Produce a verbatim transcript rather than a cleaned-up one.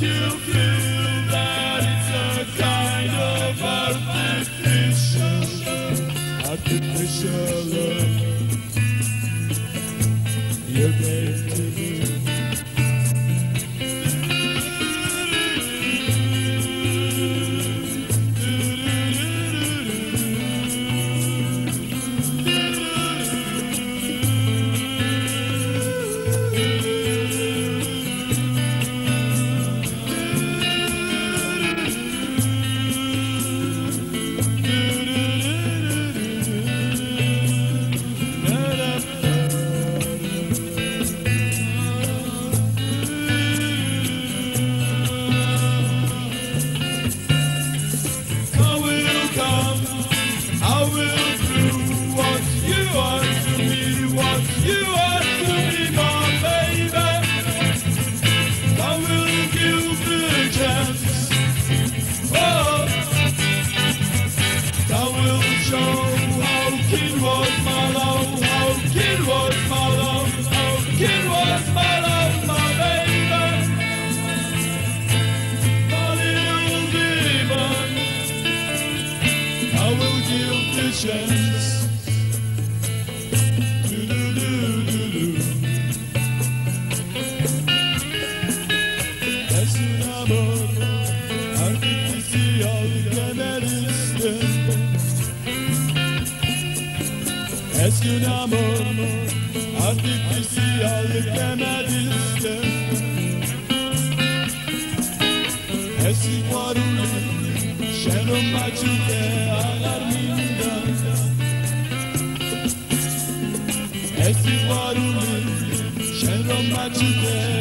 you feel that it's a kind of artificial, artificial love you gave to me. I will do what you are to me, what you are to me, my baby. I will give the chance. Oh, I will show how keen was my love, how keen was my love, how keen was my love, my baby. My little demon, I will give the chance. Es un amor artificial que me diste. Es un amor artificial que me diste. Es igual un cielo macho que alarminda. Es igual un cielo macho que